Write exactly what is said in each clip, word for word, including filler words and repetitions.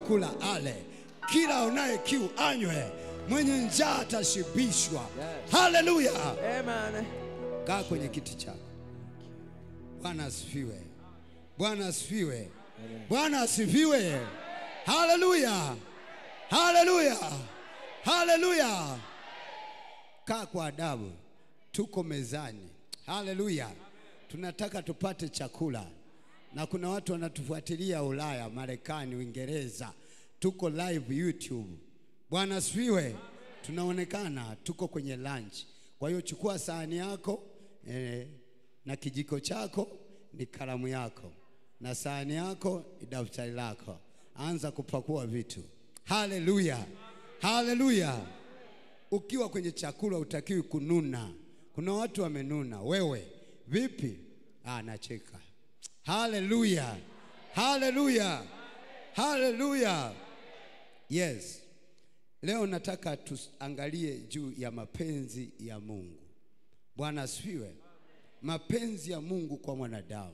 kula ale, kila unaye kiu anywe, mwenye njaa atashibishwa. Yes. Hallelujah. Amen. Kaa kwenye kiti chako. Bwana asifiwe. Bwana asifiwe. Bwana asifiwe. Hallelujah. Hallelujah. Hallelujah. Kaa kwa adabu. Tuko mezani. Hallelujah. Tunataka tupate chakula. Na kuna watu wanatufuatilia Ulaya, Marekani, Uingereza. Tuko live YouTube. Bwana asifiwe. Tunaonekana tuko kwenye lunch. Kwa hiyo chukua sahani yako eh, na kijiko chako ni kalamu yako, na sahani yako ni daftari lako. Anza kupakua vitu. Hallelujah. Hallelujah. Ukiwa kwenye chakula utakiwi kununa. Kuna watu wamenuna. Wewe vipi? Ah, nacheka. Hallelujah. Hallelujah. Hallelujah. Yes. Leo nataka tuangalie juu ya mapenzi ya Mungu. Bwana asifiwe. Mapenzi ya Mungu kwa mwanadamu.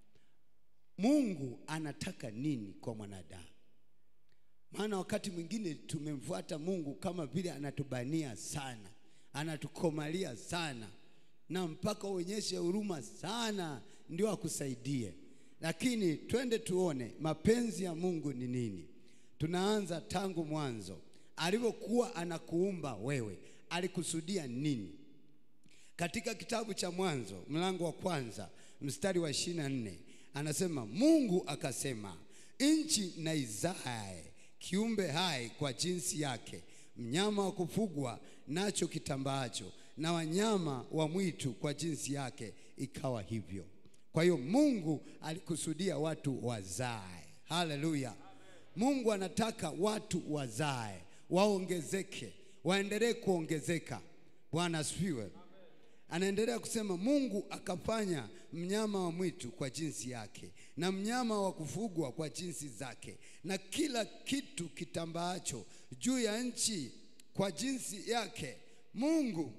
Mungu anataka nini kwa mwanadamu? Maana wakati mwingine tumemfuata Mungu kama vile anatubania sana, anatukomalia sana, na mpaka uonyeshe huruma sana ndio akusaidie. Lakini twende tuone mapenzi ya Mungu ni nini. Tunaanza tangu mwanzo. Alipokuwa anakuumba wewe, alikusudia nini? Katika kitabu cha Mwanzo mlango wa kwanza mstari wa ishirini na nne anasema, Mungu akasema, nchi na izae kiumbe hai kwa jinsi yake, mnyama wa kufugwa nacho kitambaacho, na wanyama wa mwitu kwa jinsi yake. Ikawa hivyo. Kwa hiyo Mungu alikusudia watu wazae. Hallelujah. Mungu anataka watu wazae, waongezeke, waendelee kuongezeka. Bwana asifiwe. Anaendelea kusema, Mungu akafanya mnyama wa mwitu kwa jinsi yake, na mnyama wa kufugwa kwa jinsi zake, na kila kitu kitambaacho juu ya nchi kwa jinsi yake. Mungu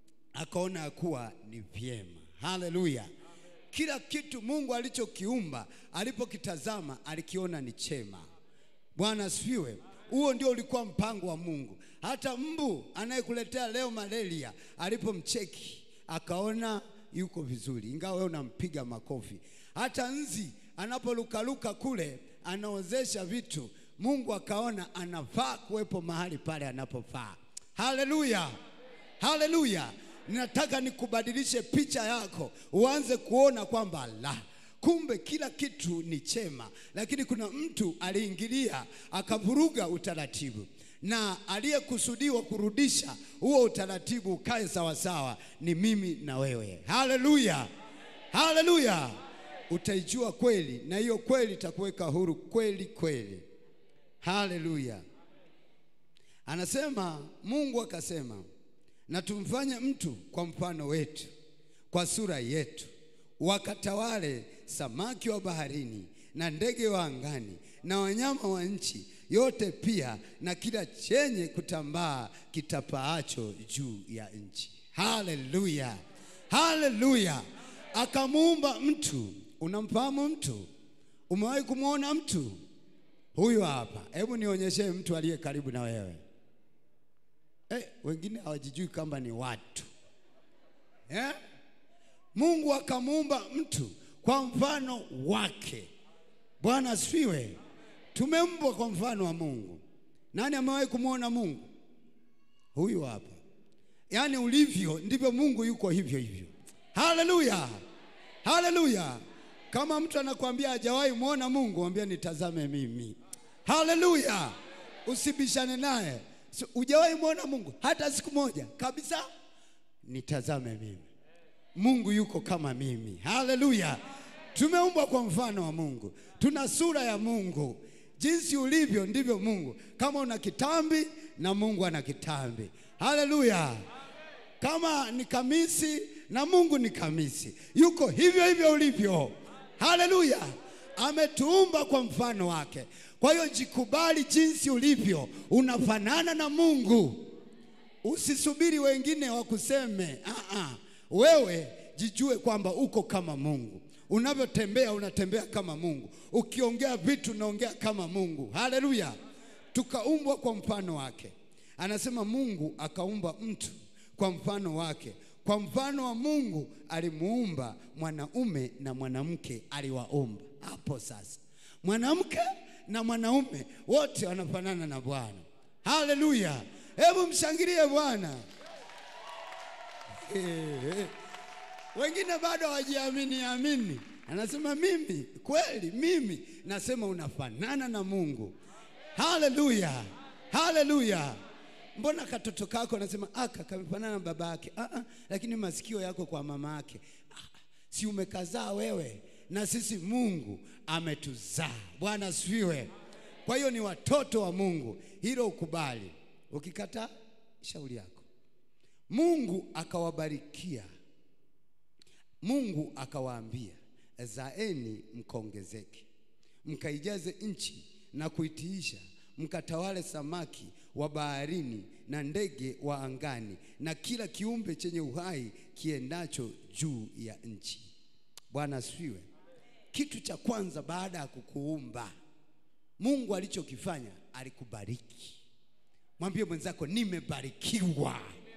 akaona kuwa ni vyema. Hallelujah. Kila kitu Mungu alichokiumba, alipokitazama alikiona ni chema. Bwana asifiwe. Huo ndio ulikuwa mpango wa Mungu. Hata mbu anayekuletea leo malaria, alipomcheki akaona yuko vizuri, ingawa wewe unampiga makofi. Hata nzi anapolukaluka kule anaozesha vitu, Mungu akaona anafaa kuwepo mahali pale anapofaa. Hallelujah. Hallelujah. Ninataka nikubadilishe picha yako, uanze kuona kwamba la, kumbe kila kitu ni chema. Lakini kuna mtu aliingilia akavuruga utaratibu, na aliyekusudiwa kurudisha huo utaratibu ukae sawa sawa ni mimi na wewe. Hallelujah. Hallelujah. Utaijua kweli, na hiyo kweli itakuweka huru kweli kweli. Hallelujah. Anasema, Mungu akasema, na tumfanye mtu kwa mfano wetu, kwa sura yetu, wakatawale samaki wa baharini na ndege wa angani na wanyama wa nchi yote, pia na kila chenye kutambaa kitapaacho juu ya nchi. Hallelujah. Hallelujah. Akamuumba mtu. Unamfahamu mtu? Umewahi kumuona mtu? Huyu hapa. Hebu nionyeshe mtu aliye karibu na wewe. Eh, wengine hawajijui kama ni watu. Eh? Mungu akamuumba mtu kwa mfano wake. Bwana asifiwe. Tumeumbwa kwa mfano wa Mungu. Nani amewahi kumuona Mungu? Huyu hapa. Yaani ulivyo ndivyo Mungu yuko hivyo hivyo. Hallelujah. Hallelujah. Kama mtu anakuambia hajawahi muona Mungu, mwambie nitazame mimi. Hallelujah. Usibishane naye. So, hujawahi muona Mungu hata siku moja kabisa? Nitazame mimi. Mungu yuko kama mimi. Hallelujah. Tumeumbwa kwa mfano wa Mungu. Tuna sura ya Mungu. Jinsi ulivyo ndivyo Mungu. Kama una kitambi, na Mungu ana kitambi. Hallelujah. Kama ni kamisi, na Mungu ni kamisi. Yuko hivyo hivyo ulivyo. Hallelujah. Ametuumba kwa mfano wake. Kwa hiyo jikubali jinsi ulivyo. Unafanana na Mungu. Usisubiri wengine wakuseme. Ah ah. Wewe jijue kwamba uko kama Mungu. Unavyotembea unatembea kama Mungu. Ukiongea vitu unaongea kama Mungu. Haleluya. Tukaumbwa kwa mfano wake. Anasema Mungu akaumba mtu kwa mfano wake. Kwa mfano wa Mungu alimuumba, mwanaume na mwanamke aliwaumba. Hapo sasa mwanamke na mwanaume wote wanafanana na Bwana. Haleluya. Hebu mshangilie Bwana. Wengine bado hawajiamini amini. Anasema mimi kweli mimi nasema unafanana na Mungu. Haleluya. Haleluya. Mbona katoto kako anasema aka kamefanana na baba yake? Ah ah, lakini masikio yako kwa mama yake. Ah, si umekazaa wewe, na sisi Mungu ametuzaa. Bwana asifiwe. Kwa hiyo ni watoto wa Mungu. Hilo ukubali. Ukikataa shauri yako. Mungu akawabarikia. Mungu akawaambia, zaeni mkaongezeke, mkaijaze nchi na kuitiisha, mkatawale samaki wa baharini na ndege wa angani na kila kiumbe chenye uhai kiendacho juu ya nchi. Bwana asifiwe. Kitu cha kwanza baada ya kukuumba, Mungu alichokifanya alikubariki. Mwambie mwenzako nimebarikiwa.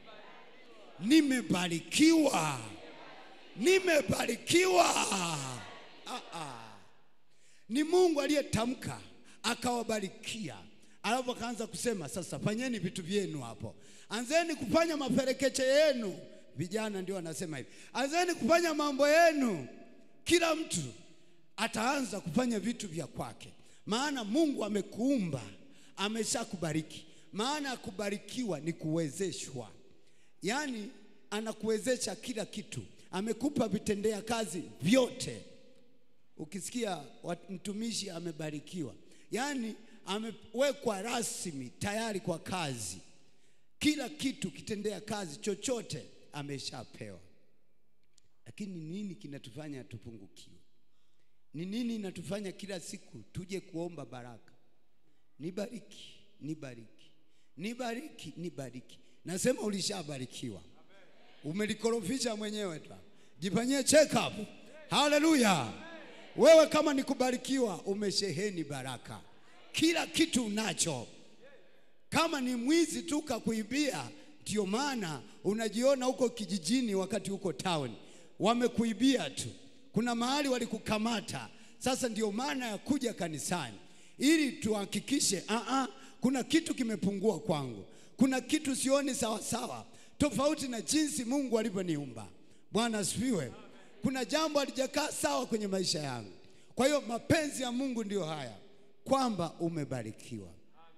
Nimebarikiwa. Nimebarikiwa. Ah ah. Ni Mungu aliyetamka akawabarikia. Alafu akaanza kusema sasa fanyeni vitu vyenu hapo. Anzeni kufanya maperekeche yenu. Vijana ndio wanasema hivi. Anzeni kufanya mambo yenu. Kila mtu ataanza kufanya vitu vya kwake. Maana Mungu amekuumba, ameshakubariki. Maana kubarikiwa ni kuwezeshwa. Yaani anakuwezesha kila kitu. Amekupa vitendea kazi vyote. Ukisikia mtumishi amebarikiwa, yaani amewekwa rasmi tayari kwa kazi. Kila kitu kitendea kazi chochote ameshapewa. Lakini nini kinatufanya tupungukiwe? Ni nini inatufanya kila siku tuje kuomba baraka? Nibariki, nibariki. Nibariki, nibariki. Nasema ulishabarikiwa. Umelikorofisha mwenyewe tu. Jifanyie check up. Haleluya. Wewe kama ni kubarikiwa umesheheni baraka. Kila kitu unacho. Kama ni mwizi tu kakuibia, ndio maana unajiona huko kijijini wakati huko town. Wamekuibia tu. Kuna mahali walikukamata. Sasa ndio maana ya kuja kanisani. Ili tuhakikishe a a kuna kitu kimepungua kwangu. Kuna kitu sioni sawa sawa. Tofauti na jinsi Mungu alivyoniumba. Bwana asifiwe. Kuna jambo halijakaa sawa kwenye maisha yangu. Kwa hiyo mapenzi ya Mungu ndio haya, kwamba umebarikiwa.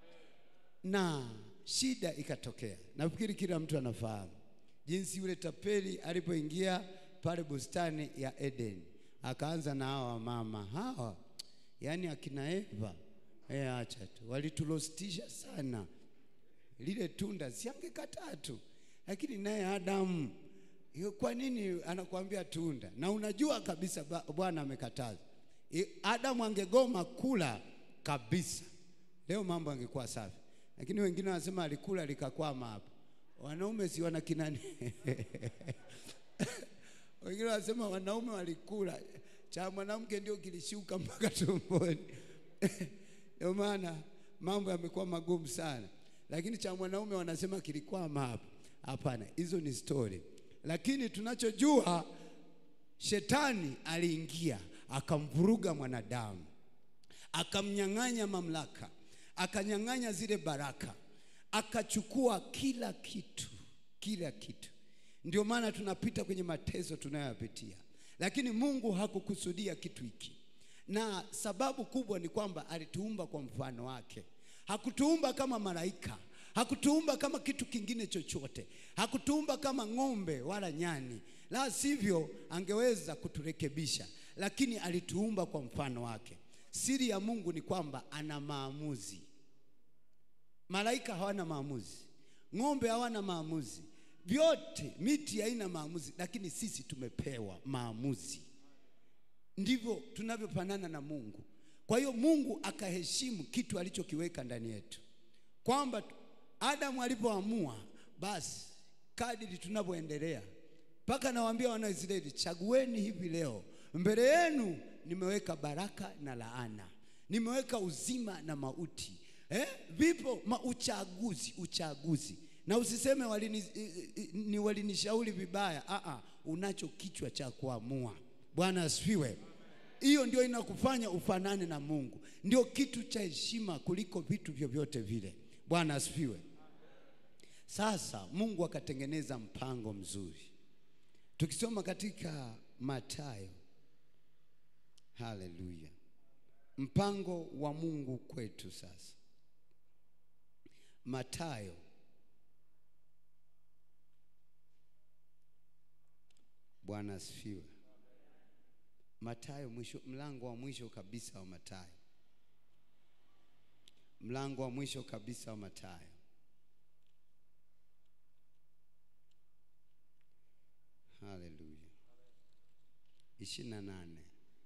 Na shida ikatokea. Nafikiri kila mtu anafahamu jinsi yule tapeli alipoingia pale bustani ya Eden. Akaanza na hawa mama hawa, yani akina Eva. Eh, acha tu. Walitulostisha sana. Lile tunda siangekataa tu. Lakini naye Adamu, kwa nini anakuambia tunda? Na unajua kabisa Bwana amekataza. Adamu angegoma kula kabisa, leo mambo angekuwa safi. Lakini wengine wanasema alikula likakwama hapo. Wanaume si wana kinani? Wengine wanasema wanaume walikula, cha mwanamke ndio kilishuka mpaka tumboni. Ndio maana mambo yamekuwa magumu sana. Lakini cha mwanaume wanasema kilikwama hapo. Hapana, hizo ni story. Lakini tunachojua, shetani aliingia akamvuruga mwanadamu, akamnyang'anya mamlaka, akanyang'anya zile baraka, akachukua kila kitu, kila kitu. Ndio maana tunapita kwenye mateso tunayopitia. Lakini Mungu hakukusudia kitu hiki. Na sababu kubwa ni kwamba alituumba kwa mfano wake. Hakutuumba kama malaika. Hakutuumba kama kitu kingine chochote. Hakutuumba kama ng'ombe wala nyani. La sivyo angeweza kuturekebisha. Lakini alituumba kwa mfano wake. Siri ya Mungu ni kwamba ana maamuzi. Malaika hawana maamuzi. Ng'ombe hawana maamuzi. Vyote, miti haina maamuzi. Lakini sisi tumepewa maamuzi. Ndivyo tunavyofanana na Mungu. Kwa hiyo Mungu akaheshimu kitu alichokiweka ndani yetu. Kwamba Adamu alipoamua, basi kadiri tunavyoendelea, mpaka nawaambia wana Israeli, chagueni hivi leo mbele yenu nimeweka baraka na laana, nimeweka uzima na mauti. Eh, vipo mauchaguzi, uchaguzi. Na usiseme walini, ni walinishauri vibaya. A a, unacho kichwa cha kuamua. Bwana asifiwe. Hiyo ndio inakufanya ufanane na Mungu. Ndio kitu cha heshima kuliko vitu vyovyote vile. Bwana asifiwe. Sasa Mungu akatengeneza mpango mzuri. Tukisoma katika Mathayo. Haleluya. Mpango wa Mungu kwetu sasa. Mathayo Bwana asifiwe. Mathayo mwisho, mlango wa mwisho kabisa wa Mathayo. Mlango wa mwisho kabisa wa Mathayo. Haleluya. ishirini na nane.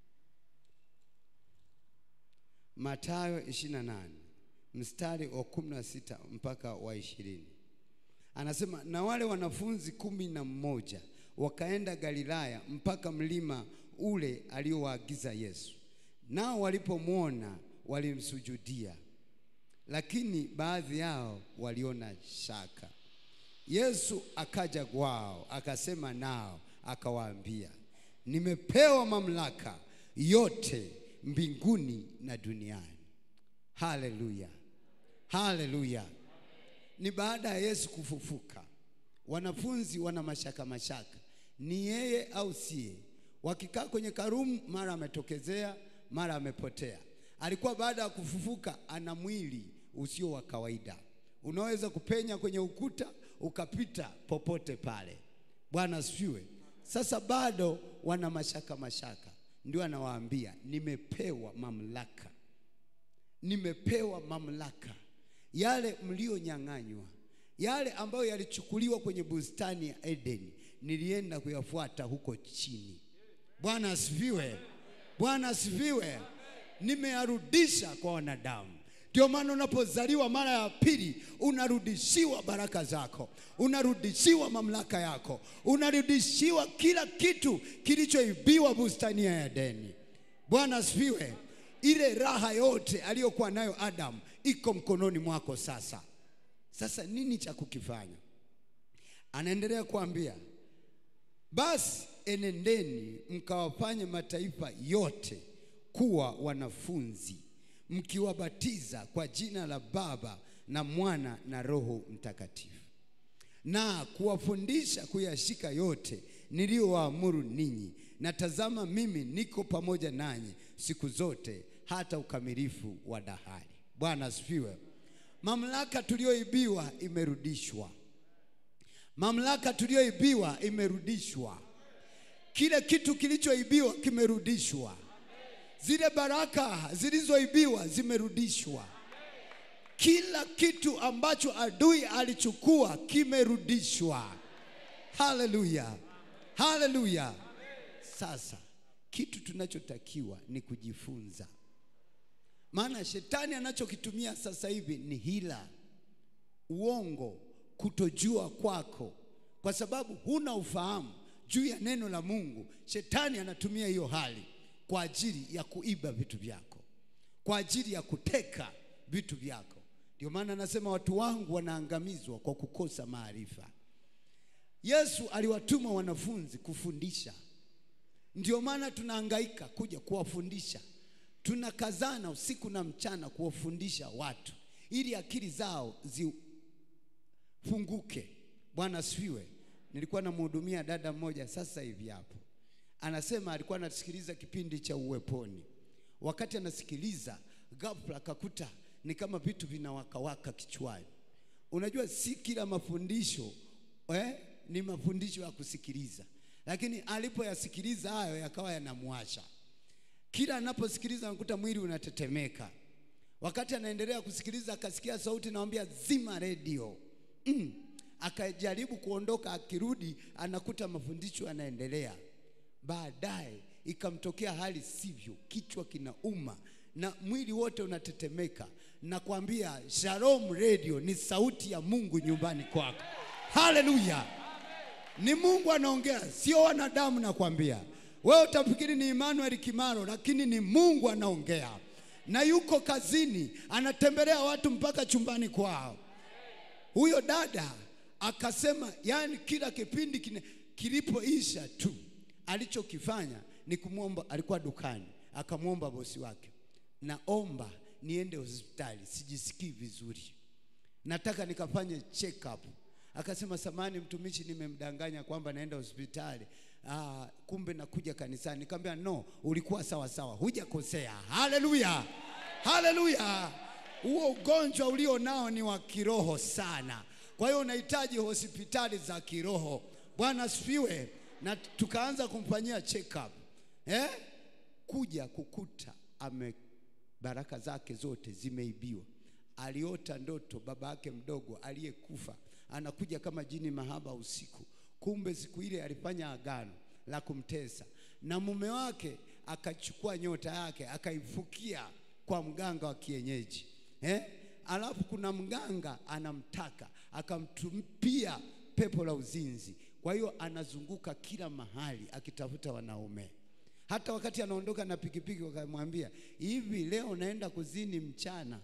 Mathayo ishirini na nane mstari wa kumi na sita mpaka wa ishirini. Anasema, na wale wanafunzi kumi na mmoja wakaenda Galilaya mpaka mlima ule aliowaagiza Yesu. Nao walipomwona walimsujudia, lakini baadhi yao waliona shaka. Yesu akaja kwao, akasema nao, akawaambia, nimepewa mamlaka yote mbinguni na duniani. Haleluya. Haleluya. Ni baada ya Yesu kufufuka. Wanafunzi wana mashaka mashaka, ni yeye au siye. Wakikaa kwenye karumu, mara ametokezea, mara amepotea. Alikuwa baada ya kufufuka ana mwili usio wa kawaida. Unaweza kupenya kwenye ukuta ukapita popote pale. Bwana asifiwe. Sasa bado wana mashaka mashaka. Ndio anawaambia, nimepewa mamlaka. Nimepewa mamlaka. Yale mlionyang'anywa, yale ambayo yalichukuliwa kwenye bustani ya Edeni, nilienda kuyafuata huko chini. Bwana asifiwe. Bwana asifiwe. Nimeyarudisha kwa wanadamu. Ndio maana unapozaliwa mara ya pili unarudishiwa baraka zako, unarudishiwa mamlaka yako, unarudishiwa kila kitu kilichoibiwa bustani ya Edeni. Bwana asifiwe. Ile raha yote aliyokuwa nayo Adam iko mkononi mwako sasa. Sasa nini cha kukifanya? Anaendelea kuambia, basi enendeni mkawafanye mataifa yote kuwa wanafunzi, mkiwabatiza kwa jina la Baba na Mwana na Roho Mtakatifu, na kuwafundisha kuyashika yote niliyowaamuru ninyi, na tazama mimi niko pamoja nanyi siku zote hata ukamilifu wa dahari. Bwana asifiwe. Mamlaka tuliyoibiwa imerudishwa. Mamlaka tuliyoibiwa imerudishwa. Kile kitu kilichoibiwa kimerudishwa. Zile baraka zilizoibiwa zimerudishwa. Kila kitu ambacho adui alichukua kimerudishwa. Haleluya. Haleluya. Sasa kitu tunachotakiwa ni kujifunza. Maana shetani anachokitumia sasa hivi ni hila, uongo, kutojua kwako. Kwa sababu huna ufahamu juu ya neno la Mungu, shetani anatumia hiyo hali kwa ajili ya kuiba vitu vyako, kwa ajili ya kuteka vitu vyako. Ndio maana anasema watu wangu wanaangamizwa kwa kukosa maarifa. Yesu aliwatuma wanafunzi kufundisha. Ndio maana tunahangaika kuja kuwafundisha. Tunakazana usiku na mchana kuwafundisha watu ili akili zao zifunguke. Bwana asifiwe. Nilikuwa namhudumia dada mmoja sasa hivi hapo. Anasema alikuwa anasikiliza kipindi cha Uweponi. Wakati anasikiliza, ghafla akakuta ni kama vitu vinawakawaka kichwani. Unajua si kila mafundisho eh, ni mafundisho ya kusikiliza. Lakini alipoyasikiliza hayo yakawa yanamwasha. Kila anaposikiliza anakuta mwili unatetemeka. Wakati anaendelea kusikiliza akasikia sauti naambia zima radio. Mm. Akajaribu kuondoka, akirudi anakuta mafundisho yanaendelea. Baadaye ikamtokea hali sivyo, kichwa kinauma na mwili wote unatetemeka. Na kuambia Shalom Radio ni sauti ya Mungu nyumbani kwako. Haleluya. Ni Mungu anaongea, sio wanadamu. Na kuambia Wewe utafikiri ni Emmanuel Kimaro, lakini ni Mungu anaongea. Na yuko kazini, anatembelea watu mpaka chumbani kwao. Huyo dada akasema, yani kila kipindi kilipoisha tu, alichokifanya ni kumuomba, alikuwa dukani, akamuomba bosi wake, naomba niende hospitali, sijisikii vizuri, nataka nikafanye check up. Akasema, samani mtumishi, nimemdanganya kwamba naenda hospitali, ah, kumbe nakuja kanisani. Nikamwambia, no, ulikuwa sawa sawa, hujakosea. Haleluya, haleluya. Huo ugonjwa ulio nao ni wa kiroho sana, kwa hiyo unahitaji hospitali za kiroho. Bwana asifiwe. Na tukaanza kumfanyia check up. Eh? Kuja kukuta ame baraka zake zote zimeibiwa. Aliota ndoto baba yake mdogo aliyekufa anakuja kama jini mahaba usiku. Kumbe siku ile alifanya agano la kumtesa, na mume wake akachukua nyota yake akaifukia kwa mganga wa kienyeji. Eh? Alafu kuna mganga anamtaka, akamtumpia pepo la uzinzi. Kwa hiyo anazunguka kila mahali akitafuta wanaume. Hata wakati anaondoka na pikipiki wakamwambia, hivi leo naenda kuzini mchana.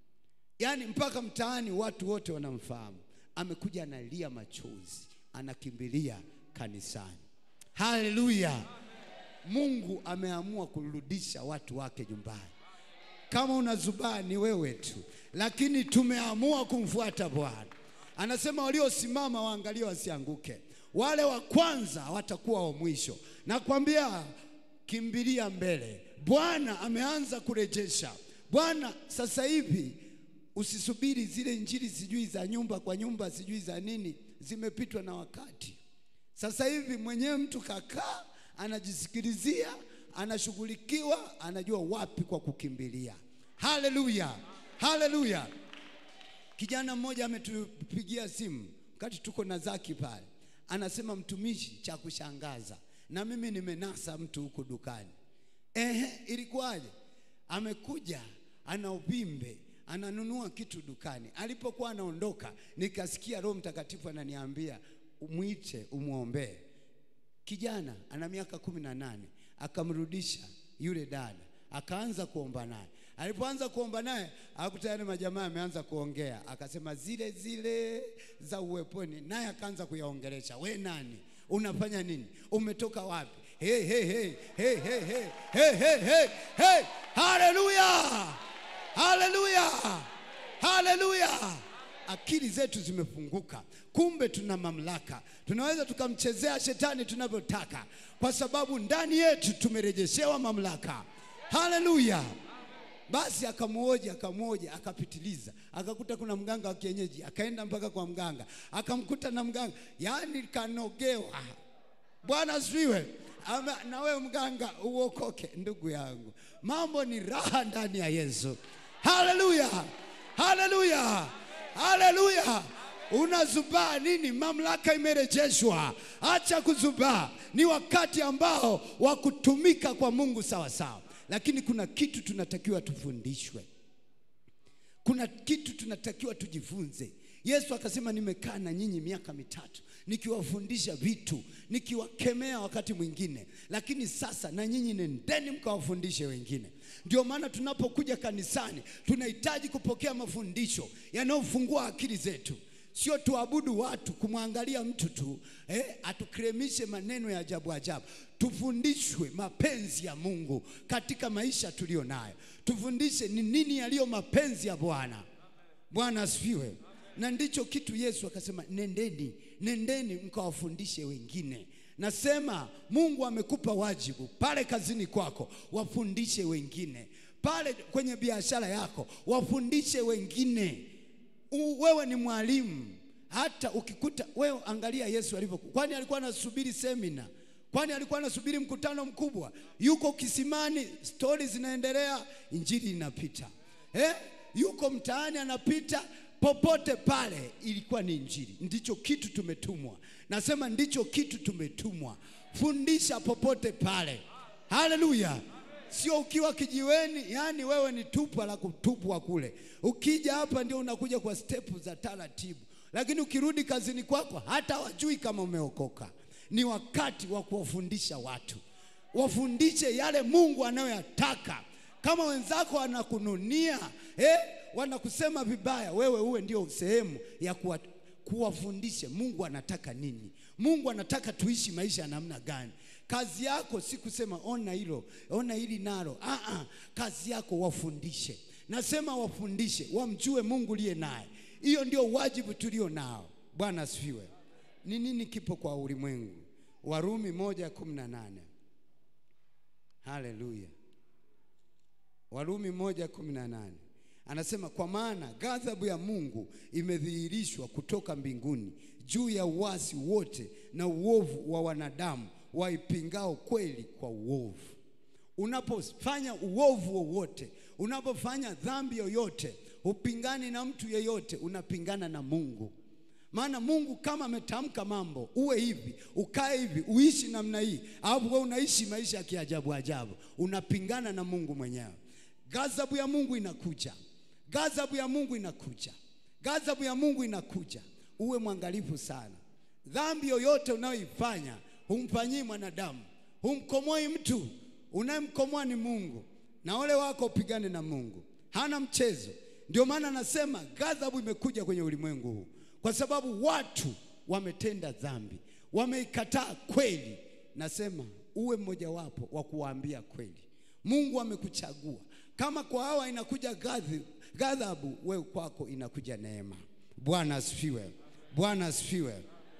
Yani mpaka mtaani watu wote wanamfahamu. Amekuja analia machozi, anakimbilia kanisani. Haleluya. Mungu ameamua kurudisha watu wake nyumbani. Kama unazubaa ni wewe tu, lakini tumeamua kumfuata Bwana. Anasema waliosimama waangalie wasianguke. Wale wa kwanza watakuwa wa mwisho. Nakwambia, kimbilia mbele. Bwana ameanza kurejesha. Bwana sasa hivi usisubiri zile injili sijui za nyumba kwa nyumba sijui za nini, zimepitwa na wakati. Sasa hivi mwenyewe mtu kakaa anajisikilizia, anashughulikiwa, anajua wapi kwa kukimbilia. Haleluya, haleluya. Kijana mmoja ametupigia simu wakati tuko na Zaki pale. Anasema, mtumishi, cha kushangaza, na mimi nimenasa mtu huko dukani. Ehe, ilikuwaje? Amekuja ana uvimbe, ananunua kitu dukani. Alipokuwa anaondoka, nikasikia Roho Mtakatifu ananiambia, umuite umuombe. Kijana ana miaka kumi na nane, akamrudisha yule dada, akaanza kuomba naye. Alipoanza kuomba naye, akutana majamaa ameanza kuongea, akasema zile zile za uweponi, naye akaanza kuyaongelesha. We nani? Unafanya nini? Umetoka wapi? Hey hey hey hey hey hey hey hey hey hey. Haleluya, haleluya, haleluya. Akili zetu zimefunguka. Kumbe tuna mamlaka, tunaweza tukamchezea shetani tunavyotaka, kwa sababu ndani yetu tumerejeshewa mamlaka. Haleluya. Basi akamuoja akamuoja akapitiliza, akakuta kuna mganga wa kienyeji, akaenda mpaka kwa mganga, akamkuta na mganga, yani kanogewa. Bwana asifiwe. Na wewe mganga uokoke ndugu yangu. Mambo ni raha ndani ya Yesu. Haleluya, haleluya, haleluya. Unazubaa nini? Mamlaka imerejeshwa. Acha kuzubaa. Ni wakati ambao wa kutumika kwa Mungu sawa sawa. Lakini kuna kitu tunatakiwa tufundishwe. Kuna kitu tunatakiwa tujifunze. Yesu akasema, nimekaa na nyinyi miaka mitatu nikiwafundisha vitu, nikiwakemea wakati mwingine, lakini sasa na nyinyi nendeni mkawafundishe wengine. Ndio maana tunapokuja kanisani tunahitaji kupokea mafundisho yanayofungua akili zetu. Sio tuabudu watu, kumwangalia mtu tu, eh, atukremishe maneno ya ajabu ajabu. Tufundishwe mapenzi ya Mungu katika maisha tulio nayo. Tufundishe ni nini yaliyo mapenzi ya Bwana. Bwana asifiwe. Na ndicho kitu Yesu akasema, nendeni, nendeni mkawafundishe wengine. Nasema Mungu amekupa wajibu pale kazini kwako, wafundishe wengine. Pale kwenye biashara yako, wafundishe wengine. Wewe ni mwalimu. Hata ukikuta wewe, angalia Yesu alivyokuwa. Kwani alikuwa anasubiri semina? Kwani alikuwa anasubiri mkutano mkubwa? Yuko kisimani, stories zinaendelea, injili inapita. Eh? Yuko mtaani anapita, popote pale ilikuwa ni injili. Ndicho kitu tumetumwa. Nasema ndicho kitu tumetumwa. Fundisha popote pale. Haleluya. Sio ukiwa kijiweni, yani wewe ni tupa la kutupwa kule. Ukija hapa ndio unakuja kwa step za taratibu. Lakini ukirudi kazini kwako hata wajui kama umeokoka. Ni wakati wa kuwafundisha watu. wafundishe yale Mungu anayoyataka. Kama wenzako wanakununia, eh, wanakusema vibaya, wewe uwe ndio sehemu ya kuwa, kuwafundisha Mungu anataka nini. Mungu anataka tuishi maisha ya namna gani. Kazi yako si kusema ona hilo, ona hili nalo. Ah ah, kazi yako wafundishe. Nasema wafundishe, wamjue Mungu liye naye. Hiyo ndio wajibu tulio nao. Bwana asifiwe. Ni nini kipo kwa ulimwengu? Warumi moja kumi na nane. Haleluya. Warumi moja kumi na nane. Anasema kwa maana ghadhabu ya Mungu imedhihirishwa kutoka mbinguni juu ya uasi wote na uovu wa wanadamu waipingao kweli kwa uovu. Unapofanya uovu wowote, unapofanya dhambi yoyote, upingani na mtu yeyote, unapingana na Mungu. Maana Mungu kama ametamka mambo, uwe hivi, ukae hivi, uishi namna hii, au wewe unaishi maisha ya kiajabu ajabu, unapingana na Mungu mwenyewe. Ghadhabu ya Mungu inakuja. Ghadhabu ya Mungu inakuja. Ghadhabu ya Mungu inakuja. Uwe mwangalifu sana. Dhambi yoyote unayoifanya, humfanyii mwanadamu, humkomoi mtu. Unayemkomoa ni Mungu. Na ole wako upigane na Mungu. Hana mchezo. Ndio maana nasema ghadhabu imekuja kwenye ulimwengu huu, kwa sababu watu wametenda dhambi, wameikataa kweli. Nasema uwe mmoja wapo wa kuwaambia kweli. Mungu amekuchagua. Kama kwa hawa inakuja ghadhabu, wewe kwako inakuja neema. Bwana asifiwe. Bwana asifiwe.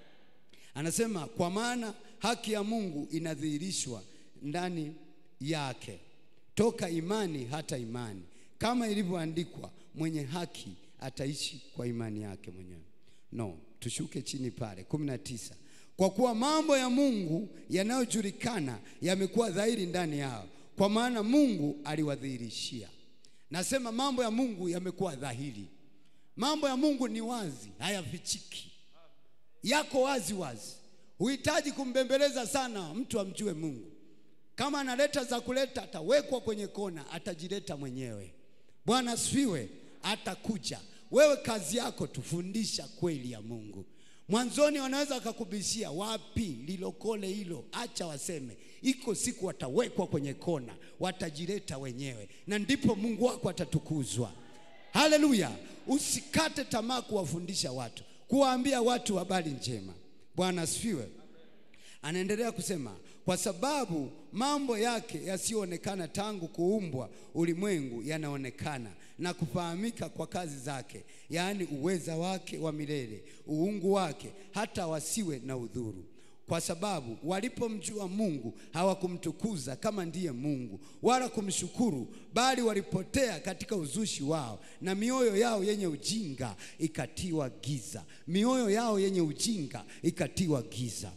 Anasema kwa maana haki ya Mungu inadhihirishwa ndani yake toka imani hata imani, kama ilivyoandikwa, mwenye haki ataishi kwa imani yake mwenyewe. No, tushuke chini pale kumi na tisa. Kwa kuwa mambo ya Mungu yanayojulikana yamekuwa dhahiri ndani yao, kwa maana Mungu aliwadhihirishia. Nasema mambo ya Mungu yamekuwa dhahiri. Mambo ya Mungu ni wazi, hayafichiki. Yako wazi wazi. Huhitaji kumbembeleza sana mtu amjue Mungu. Kama analeta za kuleta, atawekwa kwenye kona, atajileta mwenyewe. Bwana asifiwe. Atakuja. Wewe kazi yako tufundisha kweli ya Mungu. Mwanzoni wanaweza wakakubishia, wapi lilokole hilo, acha waseme. Iko siku watawekwa kwenye kona, watajileta wenyewe, na ndipo Mungu wako atatukuzwa. Haleluya. Usikate tamaa kuwafundisha watu, kuwaambia watu habari njema. Bwana asifiwe. Anaendelea kusema, kwa sababu mambo yake yasiyoonekana tangu kuumbwa ulimwengu yanaonekana na kufahamika kwa kazi zake, yaani uweza wake wa milele, uungu wake, hata wasiwe na udhuru. Kwa sababu walipomjua Mungu hawakumtukuza kama ndiye Mungu, wala kumshukuru, bali walipotea katika uzushi wao, na mioyo yao yenye ujinga ikatiwa giza. Mioyo yao yenye ujinga ikatiwa giza.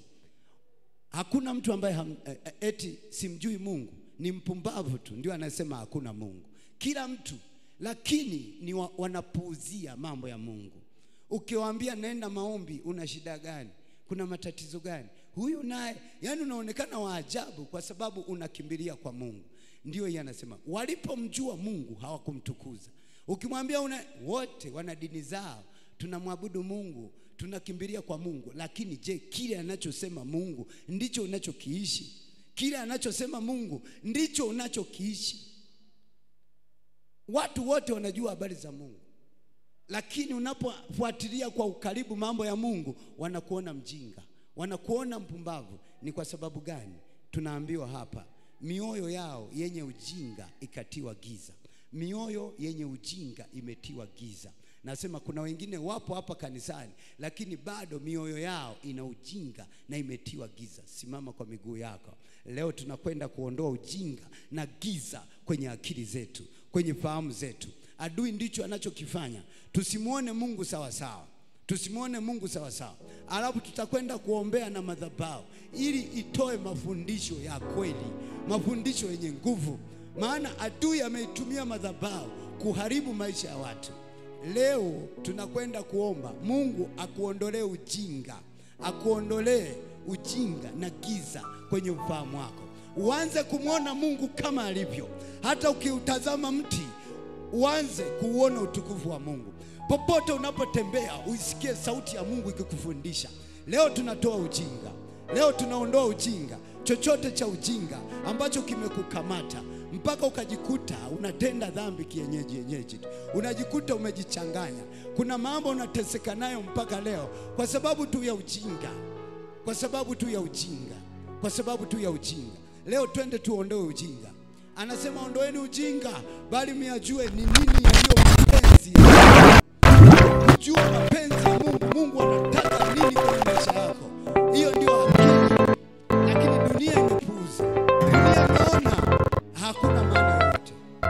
Hakuna mtu ambaye ham, eti simjui Mungu, ni mpumbavu tu ndio anasema hakuna Mungu. Kila mtu, lakini ni wa, wanapuuzia mambo ya Mungu. Ukiwaambia nenda maombi, una shida gani? Kuna matatizo gani? Huyu naye, yani unaonekana wa ajabu kwa sababu unakimbilia kwa Mungu. Ndio yeye anasema walipomjua Mungu hawakumtukuza. Ukimwambia una, wote wana dini zao, tunamwabudu Mungu, tunakimbilia kwa Mungu, lakini je, kile anachosema Mungu ndicho unachokiishi? Kile anachosema Mungu ndicho unachokiishi? Watu wote wanajua habari za Mungu, lakini unapofuatilia kwa ukaribu mambo ya Mungu, wanakuona mjinga, wanakuona mpumbavu. Ni kwa sababu gani? Tunaambiwa hapa, mioyo yao yenye ujinga ikatiwa giza. Mioyo yenye ujinga imetiwa giza. Nasema kuna wengine wapo hapa kanisani, lakini bado mioyo yao ina ujinga na imetiwa giza. Simama kwa miguu yako. Leo tunakwenda kuondoa ujinga na giza kwenye akili zetu, kwenye fahamu zetu. Adui ndicho anachokifanya. Tusimuone Mungu sawa sawa. Tusimuone Mungu sawa sawa. Alafu tutakwenda kuombea na madhabahu ili itoe mafundisho ya kweli, mafundisho yenye nguvu. Maana adui ameitumia madhabahu kuharibu maisha ya watu. Leo tunakwenda kuomba Mungu akuondolee ujinga, akuondolee ujinga na giza kwenye ufahamu wako. Uanze kumwona Mungu kama alivyo. Hata ukiutazama mti, uanze kuona utukufu wa Mungu. Popote unapotembea, usikie sauti ya Mungu ikikufundisha. Leo tunatoa ujinga. Leo tunaondoa ujinga. chochote cha ujinga ambacho kimekukamata mpaka ukajikuta unatenda dhambi kienyeji yenyeji, unajikuta umejichanganya. Kuna mambo unateseka nayo mpaka leo kwa sababu tu ya ujinga, kwa sababu tu ya ujinga, kwa sababu tu ya ujinga. Leo twende tuondoe ujinga. Anasema ondoeni ujinga, bali miyajue ni nini yaliyo mapenzi. Kujua mapenzi ya Mungu, Mungu anataka nini kwenye maisha yako. Hiyo ndio akili. Lakini dunia imepuuza. Dunia inaona hakuna maana yote.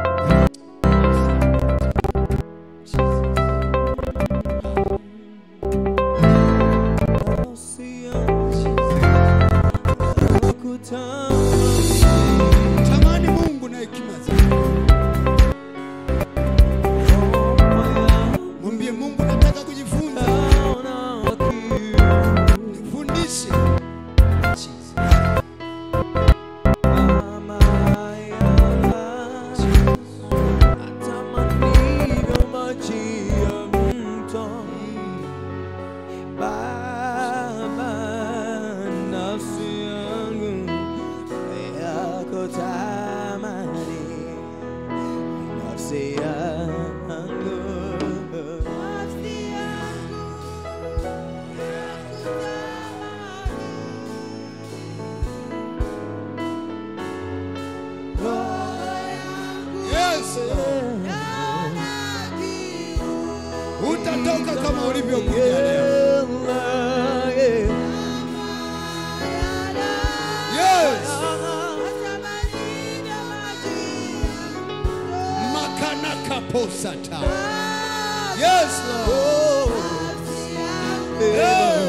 Tamani Mungu na hekima zake. Mwambie Mungu, nataka kujifunza. Nifundishe. Utatoka kama ulivyokuja leo. Yes. Makana kaposata. Yes, Lord. Yeah.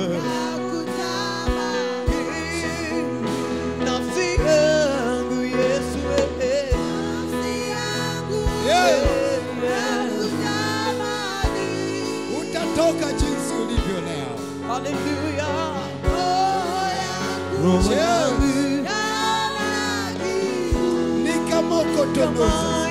Utatoka jinsi ulivyo leo. Hallelujah. Nikamoko tonoza.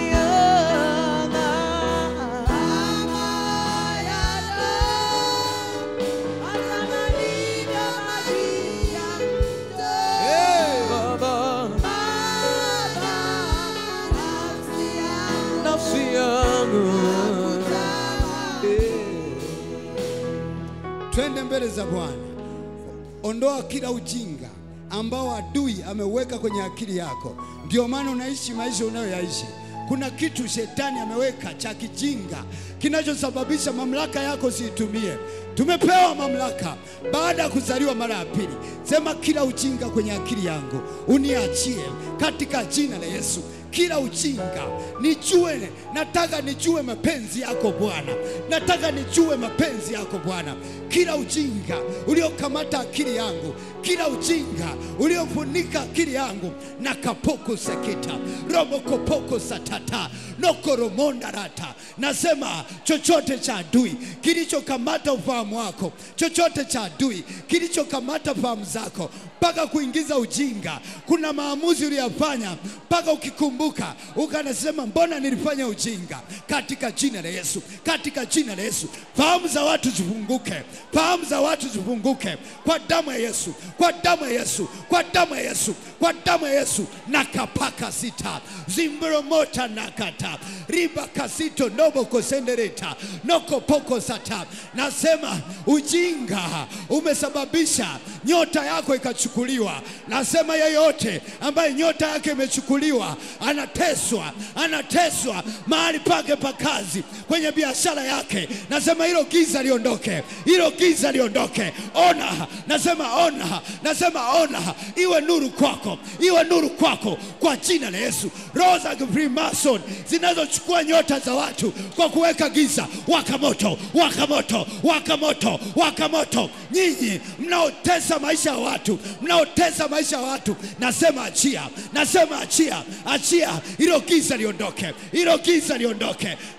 Twende mbele za Bwana. Ondoa kila ujinga ambao adui ameweka kwenye akili yako. Ndio maana unaishi maisha unayoyaishi. Kuna kitu shetani ameweka cha kijinga kinachosababisha mamlaka yako siitumie. Tumepewa mamlaka baada ya kuzaliwa mara ya pili. Sema, kila ujinga kwenye akili yangu uniachie katika jina la Yesu. Kila ujinga nijue, nataka nijue mapenzi yako Bwana. Nataka nijue mapenzi yako Bwana. Kila ujinga uliokamata akili yangu, kila ujinga uliofunika akili yangu, na kapoko sekita, robo kopoko satata, nokoromonda rata. Nasema chochote cha adui kilichokamata ufahamu wako, chochote cha adui kilichokamata fahamu zako mpaka kuingiza ujinga. Kuna maamuzi uliyofanya mpaka ukikumbuka ukanasema, mbona nilifanya ujinga? Katika jina la Yesu, katika jina la Yesu, fahamu za watu zifunguke, fahamu za watu zifunguke kwa damu ya Yesu, kwa damu ya Yesu, kwa damu ya Yesu, kwa damu ya Yesu. Nakapaka sita zimbro mota nakata riba kasito nobo kosendereta noko poko sata. Nasema ujinga umesababisha nyota yako ikachukuliwa. Nasema yeyote ambaye nyota yake imechukuliwa anateswa, anateswa mahali pake pa kazi, kwenye biashara yake. Nasema hilo giza liondoke, hilo giza liondoke. Ona, nasema ona, nasema ona, iwe nuru kwako, iwe nuru kwako kwa jina la Yesu. Roho za Freemason zinazochukua nyota za watu kwa kuweka giza, waka moto, waka moto, waka moto, waka moto. Nyinyi mnaotesa maisha ya watu, mnaotesa maisha ya watu, nasema achia, nasema achia, achia, hilo giza liondoke, hilo giza liondoke.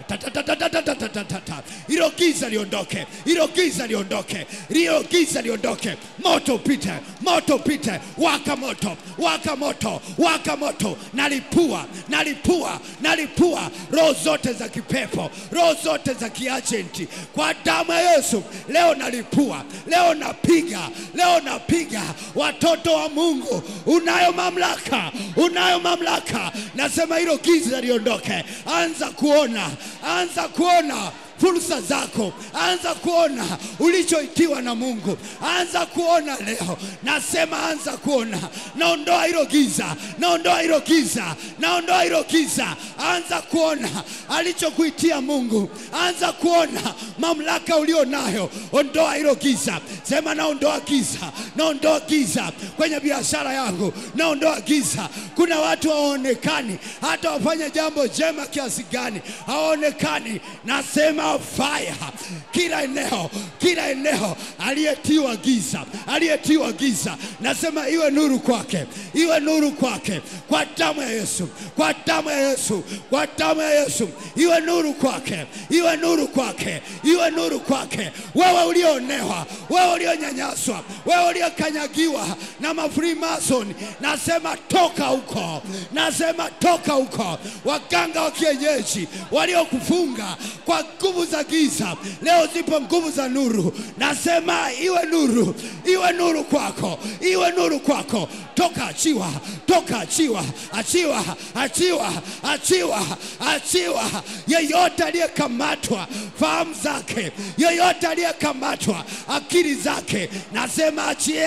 Hilo giza liondoke, hilo giza liondoke, hilo giza liondoke. Moto pite, moto pite, waka moto, waka moto, waka moto. Nalipua, nalipua, nalipua roho zote za kipepo, roho zote za kiagenti kwa damu ya Yesu. Leo nalipua, leo napiga, leo napiga. Watoto wa Mungu, unayo mamlaka, unayo mamlaka. Nasema hilo giza liondoke. Anza kuona, anza kuona fursa zako, anza kuona ulichoitiwa na Mungu, anza kuona leo. Nasema anza kuona. Naondoa hilo giza, naondoa hilo giza, naondoa hilo giza. Anza kuona alichokuitia Mungu, anza kuona mamlaka ulio nayo. Ondoa hilo giza. Sema naondoa giza, naondoa giza kwenye biashara yangu, naondoa giza. Kuna watu hawaonekani, hata wafanye jambo jema kiasi gani hawaonekani. Nasema fire kila eneo, kila eneo aliyetiwa giza, aliyetiwa giza. Nasema iwe nuru kwake, iwe nuru kwake kwa damu ya Yesu, kwa damu ya Yesu, kwa damu ya Yesu. Iwe nuru kwake, iwe nuru kwake, iwe nuru kwake. Wewe ulionewa, wewe ulionyanyaswa, wewe uliokanyagiwa na mafreemason, nasema toka huko, nasema toka huko. Waganga wa kienyeji waliokufunga kwa nguvu za giza, leo zipo nguvu za nuru. Nasema iwe nuru, iwe nuru kwako, iwe nuru kwako. Toka, achiwa, toka, achiwa, achiwa, achiwa, achiwa, achiwa. Yeyote aliyekamatwa fahamu zake, yeyote aliyekamatwa akili zake, nasema achia,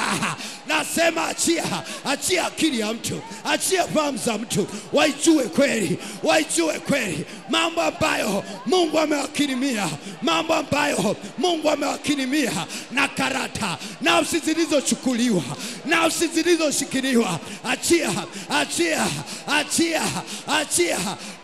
nasema achia, achia akili ya mtu, achia fahamu za mtu. Waijue kweli, waijue kweli mambo ambayo Mungu amewakirimia, mambo ambayo Mungu amewakirimia. Na karata, nafsi zilizochukuliwa, nafsi zilizoshikiliwa, achia, achia, achia, achia.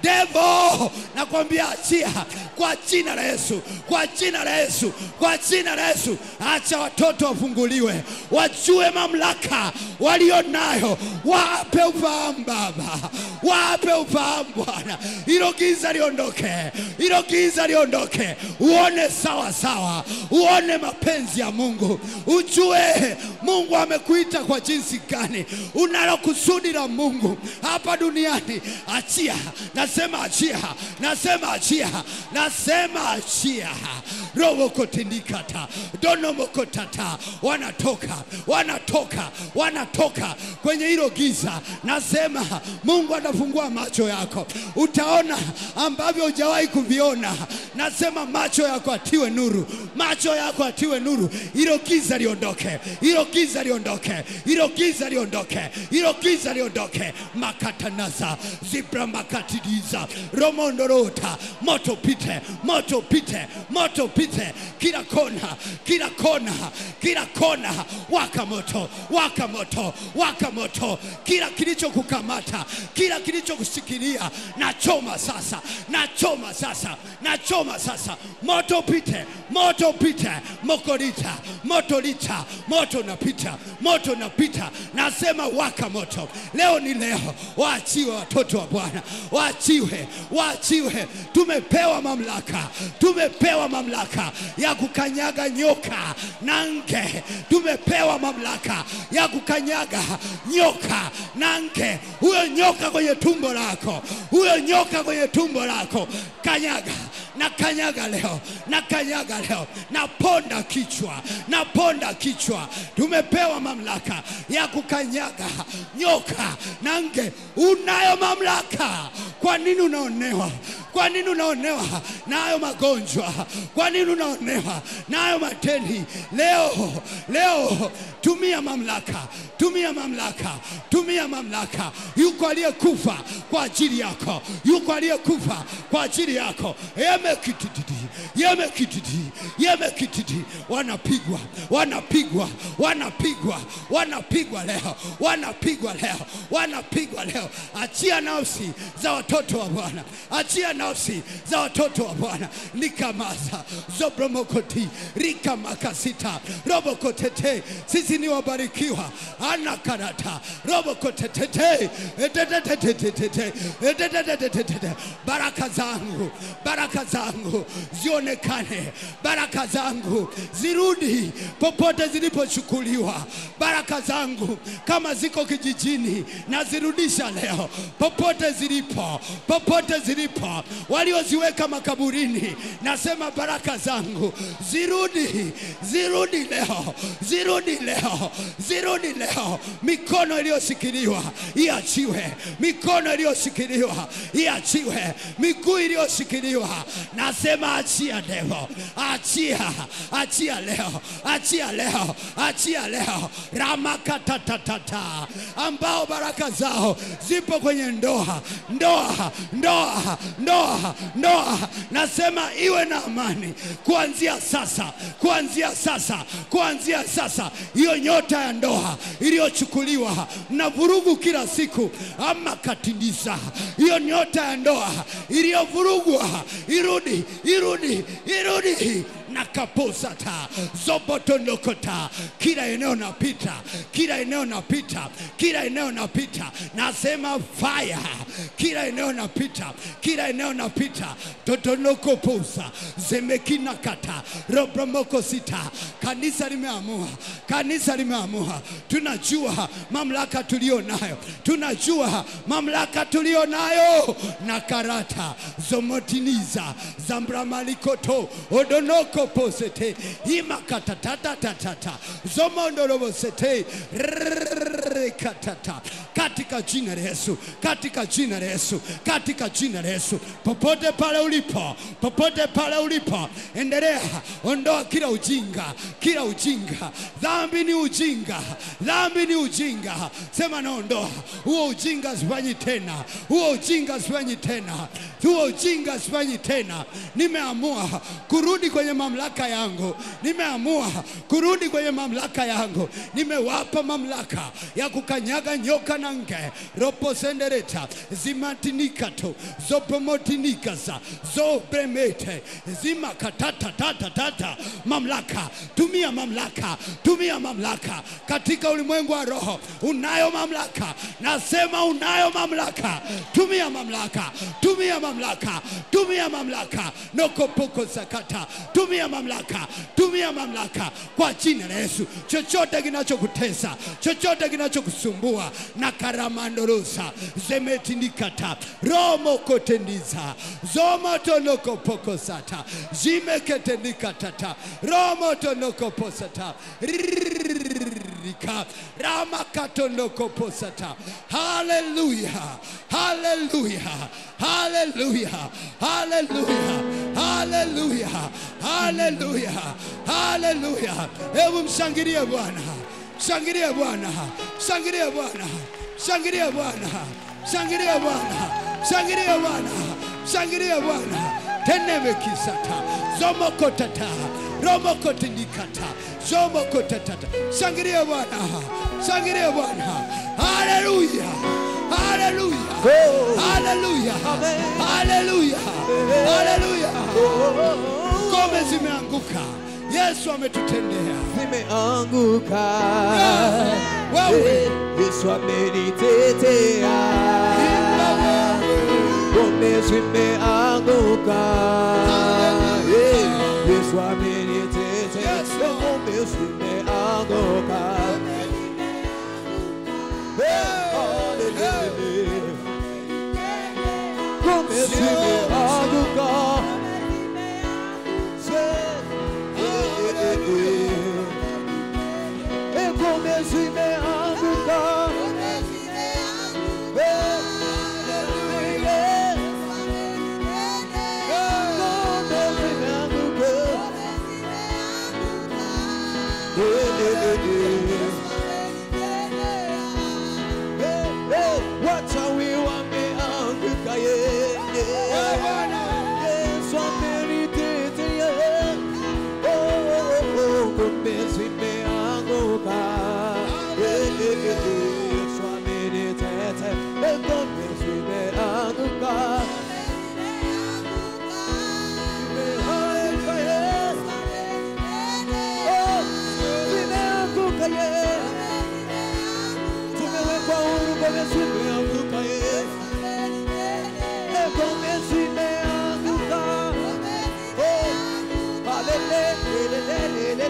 Devil, nakwambia achia kwa jina la Yesu, kwa jina la Yesu, kwa jina la Yesu. Acha watoto wafunguliwe, wajue mamlaka walio nayo. Wape ufahamu Baba, wape ufahamu Bwana. Hilo giza liondoke, hilo giza liondoke. Uone sawa sawa, uone mapenzi ya Mungu. Ujue Mungu amekuita kwa jinsi gani, unalo kusudi la Mungu hapa duniani. Achia, nasema achia, nasema achia, nasema achia. Roho kotindikata, dono mokotata. Wanatoka, wanatoka, wanatoka kwenye hilo giza. Nasema Mungu atafungua macho yako, utaona ambavyo hujawahi kuviona. Nasema macho yako atiwe nuru, macho yako atiwe nuru. Hilo giza liondoke, hilo giza liondoke, hilo giza liondoke, hilo giza liondoke. Makatanaza, zibra makatidiza, romondorota. Moto pite, moto pite, moto pite. Kila kona, kila kona, kila kona. Waka moto, waka moto, waka moto. Kila kilicho kukamata, kila kilicho kushikilia, na choma sasa, na choma sasa, na choma sasa. Moto pite, moto pite. Mokorita, moto lita, moto napita, moto napita. Nasema waka moto. Leo ni leo. Waachiwe watoto wa Bwana, waachiwe, waachiwe. Tumepewa mamlaka, tumepewa mamlaka ya kukanyaga nyoka na nge. Tumepewa mamlaka ya kukanyaga nyoka na nge. Huyo nyoka kwenye tumbo lako, huyo nyoka kwenye tumbo lako, kanyaga. Na kanyaga leo, na kanyaga leo. Na ponda kichwa, na ponda kichwa. Tumepewa mamlaka ya kukanyaga nyoka na nge. Unayo mamlaka. Kwa nini unaonewa? Kwa nini unaonewa na hayo magonjwa? Kwa nini unaonewa na hayo mateni? Leo, leo tumia mamlaka, tumia mamlaka, tumia mamlaka. Yuko aliyekufa kwa ajili yako, yuko aliyekufa kwa ajili yako. Yeme kititi, yeme kititi, yeme kititi. Wanapigwa, wanapigwa, wanapigwa, wanapigwa leo, wanapigwa leo, wanapigwa leo. Achia nafsi za watoto wa Bwana, achia nafsi nafsi za watoto wa Bwana. Nikamaza zobromokoti rika makasita robokotete. Sisi ni wabarikiwa. Ana karata robokotete. Baraka zangu, baraka zangu zionekane. Baraka zangu zirudi popote zilipochukuliwa. Baraka zangu kama ziko kijijini na zirudisha leo popote zilipo, popote zilipo. Walioziweka makaburini, nasema baraka zangu zirudi, zirudi leo, zirudi leo, zirudi leo. Mikono iliyoshikiliwa iachiwe, mikono iliyoshikiliwa iachiwe, miguu iliyoshikiliwa nasema achia leo, achia, achia leo, achia leo, achia leo. Ramakatatata ambao baraka zao zipo kwenye ndoa, ndoa, ndoa, ndoa, ndoa, nasema iwe na amani kuanzia sasa, kuanzia sasa, kuanzia sasa. Hiyo nyota ya ndoa iliyochukuliwa na vurugu kila siku ama katindisa, hiyo nyota ya ndoa iliyovurugwa irudi, irudi, irudi. Nakaposata zobotondokota. Kila eneo napita, kila eneo napita, kila eneo napita, nasema fire. Kila eneo napita, kila eneo napita, totondoko posa zemekina kata robromoko sita. Kanisa limeamua, kanisa limeamua. Tunajua mamlaka tulio nayo, tunajua mamlaka tulio nayo. Na karata zomotiniza zambramalikoto odonoko posete imakata tata tata zomondorobo sete rekatata. Katika jina la Yesu, katika jina la Yesu, katika jina la Yesu. Popote pale ulipo, popote pale ulipo, endelea ondoa kila ujinga, kila ujinga. Dhambi ni ujinga, dhambi ni ujinga. Sema naondoa huo ujinga, sifanyi tena huo ujinga, sifanyi tena huo ujinga, sifanyi tena. Nimeamua kurudi kwenye mamlaka yangu, nimeamua kurudi kwenye mamlaka yangu. Nimewapa mamlaka ya kukanyaga nyoka na nge. Ropo sendereta zimatinikato zopromotinikasa zopremete zima katata tata tata. Mamlaka, tumia mamlaka, tumia mamlaka katika ulimwengu wa roho. Unayo mamlaka, nasema unayo mamlaka. Tumia mamlaka, tumia mamlaka, tumia mamlaka. Nokopoko sakata, tumia mamlaka, tumia mamlaka kwa jina la Yesu. Chochote kinachokutesa, chochote kinachokusumbua na karamandorosa zemetindikata romo kotendiza zomo tonoko poko sata zimeketendikata romo tonoko posata rika rama katonoko posata. Hallelujah, hallelujah, hallelujah, hallelujah, hallelujah, hallelujah, hallelujah. Hebu mshangilie Bwana, shangilia Bwana, shangilia Bwana, shangilia Bwana, shangilia Bwana, shangilia Bwana, shangilia Bwana. Tenemekisata zomokotata romokotindikata zomokotata. Shangilia Bwana, shangilia Bwana. Hallelujah, hallelujah, hallelujah, hallelujah, hallelujah. Ngome zimeanguka, Yesu ametutendea. Zimeanguka, wewe Yesu amenitetea. Ngome zimeanguka, Yesu amenitetea. Ngome zimeanguka, ngome zimeanguka.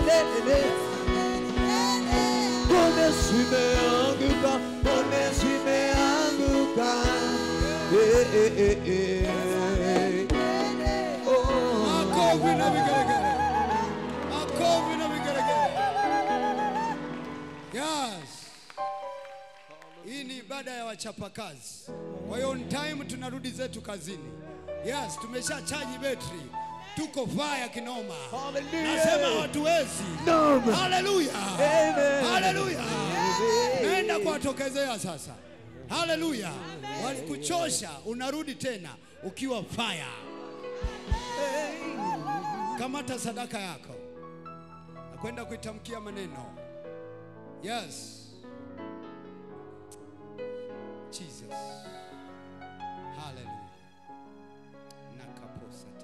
Promesse imeanguka, promesse imeanguka. Eh eh eh eh. Makofi na vigelegele. Makofi na vigelegele. Yes. Hii ni ibada ya wachapakazi. Kwa hiyo on time tunarudi zetu kazini. Yes, tumesha charge battery. Tuko fire kinoma. Nasema hatuwezi. Hallelujah. Amen. Hallelujah. Nenda kuwatokezea sasa. Hallelujah. Walikuchosha, unarudi tena ukiwa fire. Kamata sadaka yako. Nakwenda kuitamkia maneno. Yes. Jesus. Hallelujah. Nakaposata.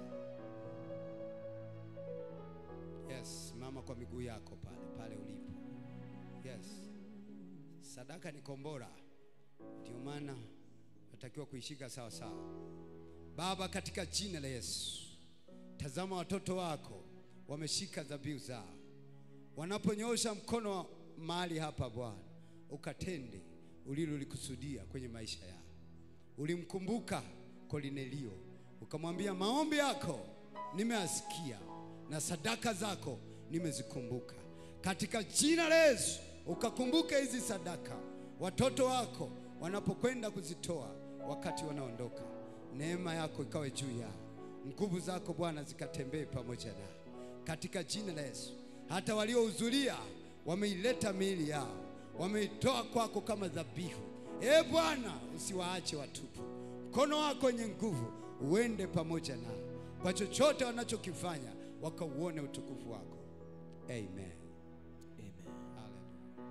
Yes, mama kwa miguu yako pale, pale ulipo. Yes. Sadaka ni kombora. Ndio maana natakiwa kuishika sawa sawa. Baba, katika jina la Yesu, tazama watoto wako wameshika dhabihu zao. Wanaponyosha mkono mahali hapa Bwana, ukatende ulilolikusudia kwenye maisha yao. Ulimkumbuka Kornelio, ukamwambia maombi yako nimeasikia na sadaka zako nimezikumbuka. Katika jina la Yesu ukakumbuke hizi sadaka watoto wako wanapokwenda kuzitoa, wakati wanaondoka. Neema yako ikawe juu yao, nguvu zako Bwana zikatembee pamoja nao katika jina la Yesu. Hata waliohudhuria wameileta miili yao, wameitoa kwako kama dhabihu. E Bwana, usiwaache watupu. Mkono wako wenye nguvu uende pamoja nao, kwa chochote wanachokifanya wakauone utukufu wako. Amen. Amen. Hallelujah.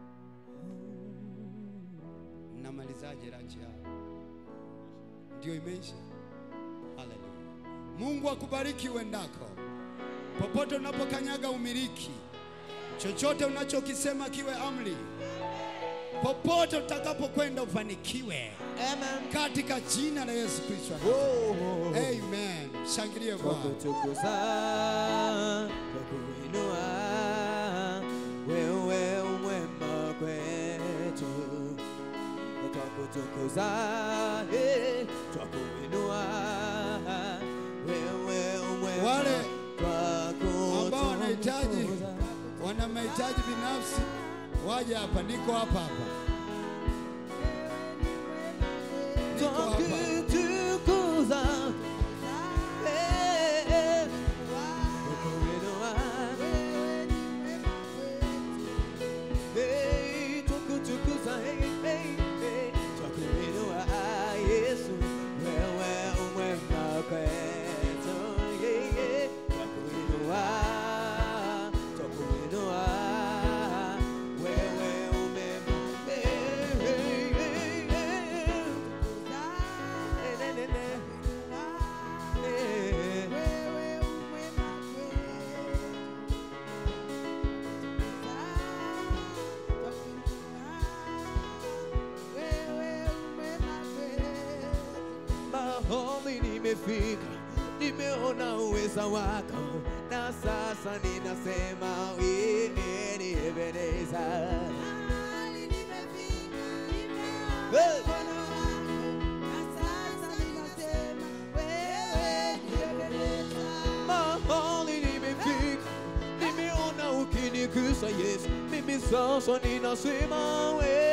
Namalizaje lunch yao? Ndio imeisha. Hallelujah. Mungu akubariki uendako. Popote unapokanyaga umiliki. Chochote unachokisema kiwe amri. Popote utakapokwenda ufanikiwe. Amen. Katika jina la Yesu Kristo. Oh. Amen. Shangilie Bwana. Tukutukuza, tukuinua, wewe umwema kwetu. Tukutukuza, eh, tukuinua, wewe umwema. Wale ambao wanahitaji, wana mahitaji binafsi, waje hapa. Niko hapa hapa. Niko hapa. Tukutukuza, eh, tukuinua, eh, tukutukuza, eh, eh, eh, tukuinua, Yesu, wewe umwema kwetu, yeah, yeah, tukuinua, tukuinua, wewe umwema, eh, eh, eh, eh, eh, ne, ne, ne, eh, mahali nimefika, nimeona uweza wako, na sasa ninasema wewe ni Ebeneza. Hey! Mahali nimefika, nimeona ukinigusa Yesu, mimi sasa ninasema wewe